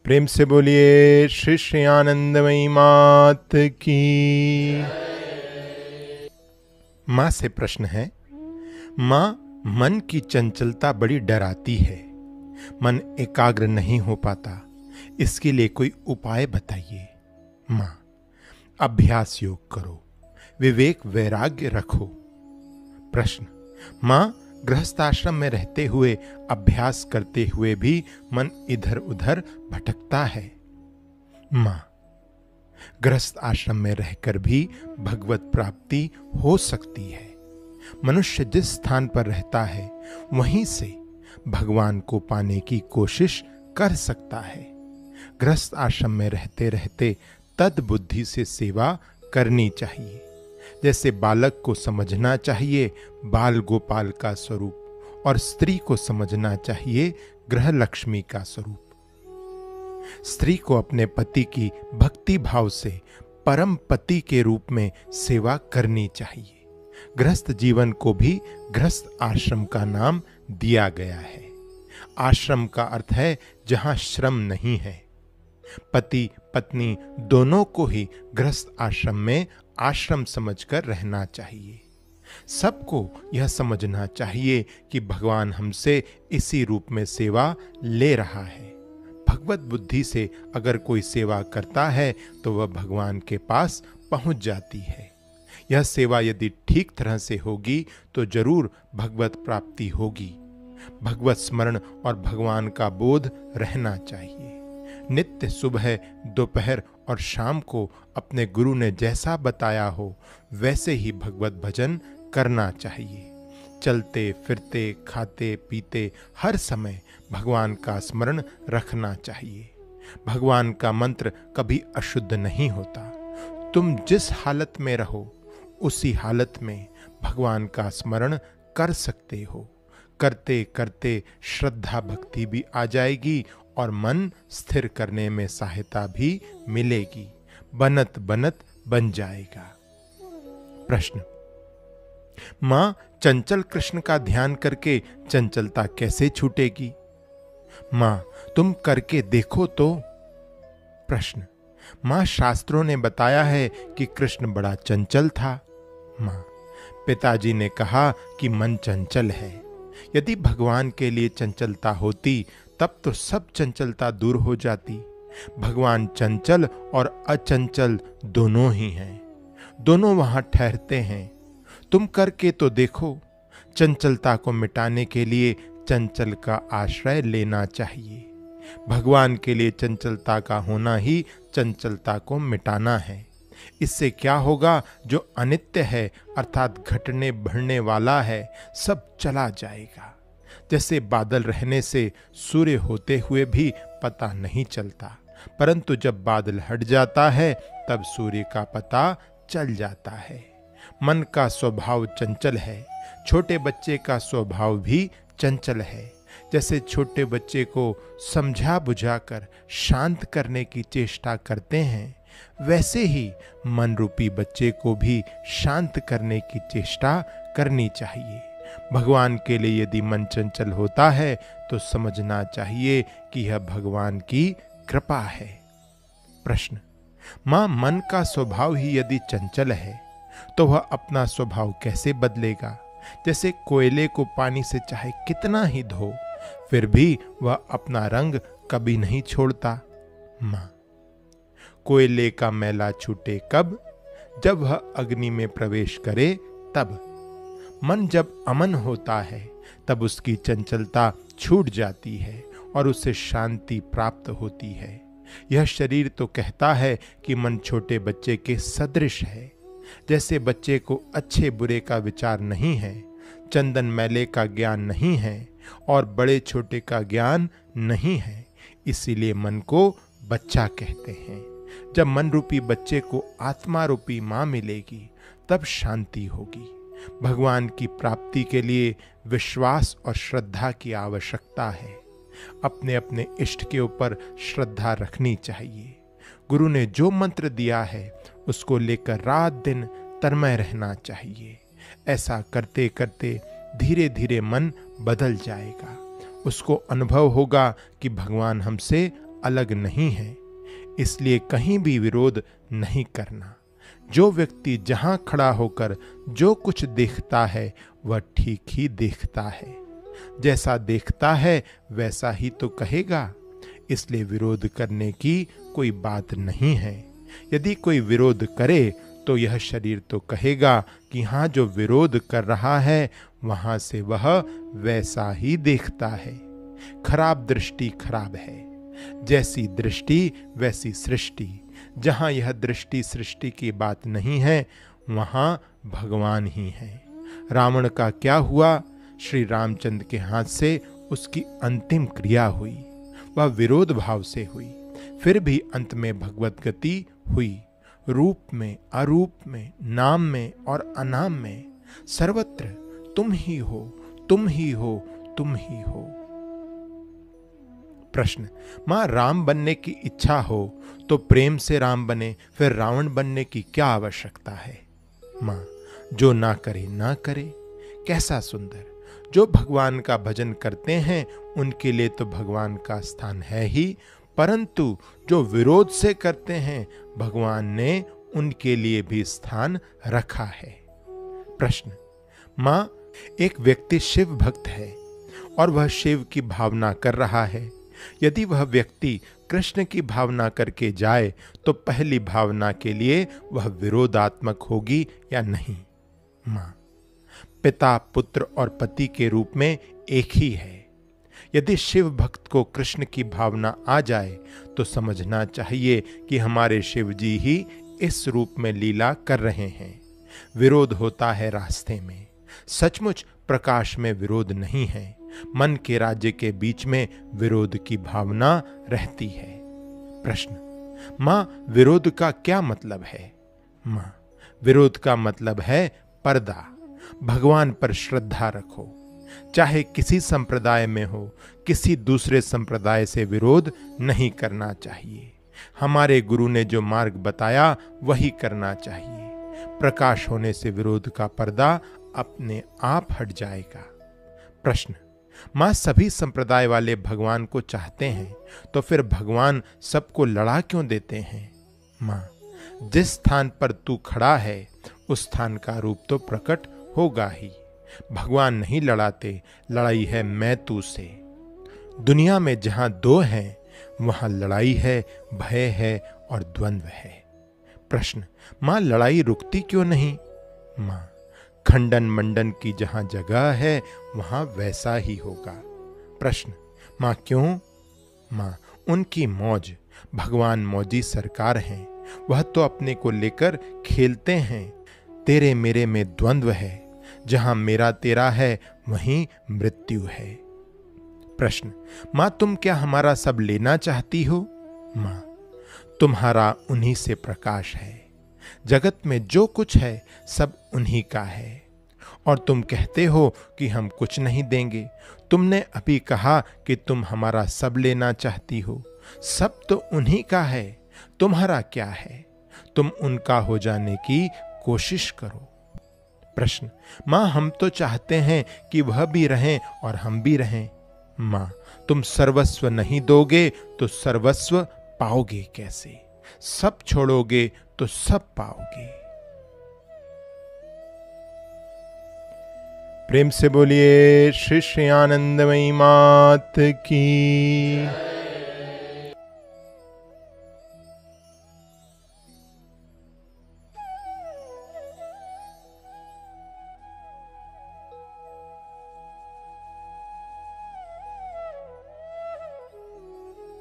प्रेम से बोलिए श्री श्री आनंदमयी मात की। माँ से प्रश्न है, माँ मन की चंचलता बड़ी डराती है, मन एकाग्र नहीं हो पाता, इसके लिए कोई उपाय बताइए। माँ, अभ्यास योग करो, विवेक वैराग्य रखो। प्रश्न, माँ गृहस्थाश्रम में रहते हुए अभ्यास करते हुए भी मन इधर उधर भटकता है। माँ, गृहस्थ आश्रम में रहकर भी भगवत प्राप्ति हो सकती है। मनुष्य जिस स्थान पर रहता है वहीं से भगवान को पाने की कोशिश कर सकता है। गृहस्थ आश्रम में रहते रहते तद बुद्धि से सेवा करनी चाहिए। जैसे बालक को समझना चाहिए बाल गोपाल का स्वरूप और स्त्री को समझना चाहिए गृह लक्ष्मी का स्वरूप। स्त्री को अपने पति की भक्ति भाव से परम पति के रूप में सेवा करनी चाहिए। गृहस्थ जीवन को भी गृहस्थ आश्रम का नाम दिया गया है। आश्रम का अर्थ है जहां श्रम नहीं है। पति पत्नी दोनों को ही गृहस्थ आश्रम में आश्रम समझकर रहना चाहिए। सबको यह समझना चाहिए कि भगवान हमसे इसी रूप में सेवा ले रहा है। भगवत बुद्धि से अगर कोई सेवा करता है तो वह भगवान के पास पहुंच जाती है। यह सेवा यदि ठीक तरह से होगी तो जरूर भगवत प्राप्ति होगी। भगवत स्मरण और भगवान का बोध रहना चाहिए। नित्य सुबह, दोपहर और शाम को अपने गुरु ने जैसा बताया हो वैसे ही भगवत भजन करना चाहिए। चलते फिरते खाते पीते हर समय भगवान का स्मरण रखना चाहिए। भगवान का मंत्र कभी अशुद्ध नहीं होता। तुम जिस हालत में रहो उसी हालत में भगवान का स्मरण कर सकते हो। करते करते श्रद्धा भक्ति भी आ जाएगी और मन स्थिर करने में सहायता भी मिलेगी। बनत बनत बन जाएगा। प्रश्न, मां चंचल कृष्ण का ध्यान करके चंचलता कैसे छूटेगी? मां तुम करके देखो तो। प्रश्न, मां शास्त्रों ने बताया है कि कृष्ण बड़ा चंचल था। मां, पिताजी ने कहा कि मन चंचल है। यदि भगवान के लिए चंचलता होती तब तो सब चंचलता दूर हो जाती। भगवान चंचल और अचंचल दोनों ही हैं। दोनों वहां ठहरते हैं। तुम करके तो देखो। चंचलता को मिटाने के लिए चंचल का आश्रय लेना चाहिए। भगवान के लिए चंचलता का होना ही चंचलता को मिटाना है। इससे क्या होगा? जो अनित्य है अर्थात घटने बढ़ने वाला है सब चला जाएगा। जैसे बादल रहने से सूर्य होते हुए भी पता नहीं चलता, परंतु जब बादल हट जाता है तब सूर्य का पता चल जाता है। मन का स्वभाव चंचल है। छोटे बच्चे का स्वभाव भी चंचल है। जैसे छोटे बच्चे को समझा बुझाकर शांत करने की चेष्टा करते हैं, वैसे ही मन रूपी बच्चे को भी शांत करने की चेष्टा करनी चाहिए। भगवान के लिए यदि मन चंचल होता है तो समझना चाहिए कि यह भगवान की कृपा है। प्रश्न, मां मन का स्वभाव ही यदि चंचल है तो वह अपना स्वभाव कैसे बदलेगा? जैसे कोयले को पानी से चाहे कितना ही धो फिर भी वह अपना रंग कभी नहीं छोड़ता। मां, कोयले का मैला छूटे कब? जब वह अग्नि में प्रवेश करे तब। मन जब अमन होता है तब उसकी चंचलता छूट जाती है और उसे शांति प्राप्त होती है। यह शरीर तो कहता है कि मन छोटे बच्चे के सदृश है। जैसे बच्चे को अच्छे बुरे का विचार नहीं है, चंदन मैले का ज्ञान नहीं है और बड़े छोटे का ज्ञान नहीं है, इसीलिए मन को बच्चा कहते हैं। जब मन रूपी बच्चे को आत्मा रूपी मां मिलेगी तब शांति होगी। भगवान की प्राप्ति के लिए विश्वास और श्रद्धा की आवश्यकता है। अपने अपने इष्ट के ऊपर श्रद्धा रखनी चाहिए। गुरु ने जो मंत्र दिया है उसको लेकर रात दिन तन्मय रहना चाहिए। ऐसा करते करते धीरे धीरे मन बदल जाएगा। उसको अनुभव होगा कि भगवान हमसे अलग नहीं है, इसलिए कहीं भी विरोध नहीं करना। जो व्यक्ति जहां खड़ा होकर जो कुछ देखता है वह ठीक ही देखता है, जैसा देखता है वैसा ही तो कहेगा, इसलिए विरोध करने की कोई बात नहीं है। यदि कोई विरोध करे तो यह शरीर तो कहेगा कि हाँ, जो विरोध कर रहा है वहां से वह वैसा ही देखता है। खराब दृष्टि खराब है, जैसी दृष्टि वैसी सृष्टि। जहां यह दृष्टि सृष्टि की बात नहीं है वहां भगवान ही है। रावण का क्या हुआ? श्री रामचंद्र के हाथ से उसकी अंतिम क्रिया हुई, वह विरोध भाव से हुई, फिर भी अंत में भगवत गति हुई। रूप में, अरूप में, नाम में और अनाम में, सर्वत्र तुम ही हो, तुम ही हो, तुम ही हो। प्रश्न, मां, राम बनने की इच्छा हो तो प्रेम से राम बने, फिर रावण बनने की क्या आवश्यकता है? मां, जो ना करे ना करे। कैसा सुंदर! जो भगवान का भजन करते हैं उनके लिए तो भगवान का स्थान है ही, परंतु जो विरोध से करते हैं भगवान ने उनके लिए भी स्थान रखा है। प्रश्न, मां, एक व्यक्ति शिव भक्त है और वह शिव की भावना कर रहा है। यदि वह व्यक्ति कृष्ण की भावना करके जाए तो पहली भावना के लिए वह विरोधात्मक होगी या नहीं? मां, पिता, पुत्र और पति के रूप में एक ही है। यदि शिव भक्त को कृष्ण की भावना आ जाए तो समझना चाहिए कि हमारे शिव जी ही इस रूप में लीला कर रहे हैं। विरोध होता है रास्ते में, सचमुच प्रकाश में विरोध नहीं है। मन के राज्य के बीच में विरोध की भावना रहती है। प्रश्न, मां, विरोध का क्या मतलब है? मां, विरोध का मतलब है पर्दा। भगवान पर श्रद्धा रखो, चाहे किसी संप्रदाय में हो, किसी दूसरे संप्रदाय से विरोध नहीं करना चाहिए। हमारे गुरु ने जो मार्ग बताया वही करना चाहिए। प्रकाश होने से विरोध का पर्दा अपने आप हट जाएगा। प्रश्न, मां, सभी संप्रदाय वाले भगवान को चाहते हैं तो फिर भगवान सबको लड़ा क्यों देते हैं? मां, जिस स्थान पर तू खड़ा है उस स्थान का रूप तो प्रकट होगा ही। भगवान नहीं लड़ाते, लड़ाई है मैं तू से। दुनिया में जहां दो हैं वहां लड़ाई है, भय है और द्वंद्व है। प्रश्न, मां, लड़ाई रुकती क्यों नहीं? मां, खंडन मंडन की जहां जगह है वहां वैसा ही होगा। प्रश्न, मां, क्यों? मां, उनकी मौज। भगवान मौजी सरकार हैं, वह तो अपने को लेकर खेलते हैं। तेरे मेरे में द्वंद्व है, जहां मेरा तेरा है वहीं मृत्यु है। प्रश्न, मां, तुम क्या हमारा सब लेना चाहती हो? मां, तुम्हारा उन्हीं से प्रकाश है। जगत में जो कुछ है सब उन्हीं का है और तुम कहते हो कि हम कुछ नहीं देंगे। तुमने अभी कहा कि तुम हमारा सब लेना चाहती हो। सब तो उन्हीं का है, तुम्हारा क्या है? तुम उनका हो जाने की कोशिश करो। प्रश्न, मां, हम तो चाहते हैं कि वह भी रहें और हम भी रहें। मां, तुम सर्वस्व नहीं दोगे तो सर्वस्व पाओगे कैसे? सब छोड़ोगे तो सब पाओगे। प्रेम से बोलिए श्री श्री आनंदमयी मात की।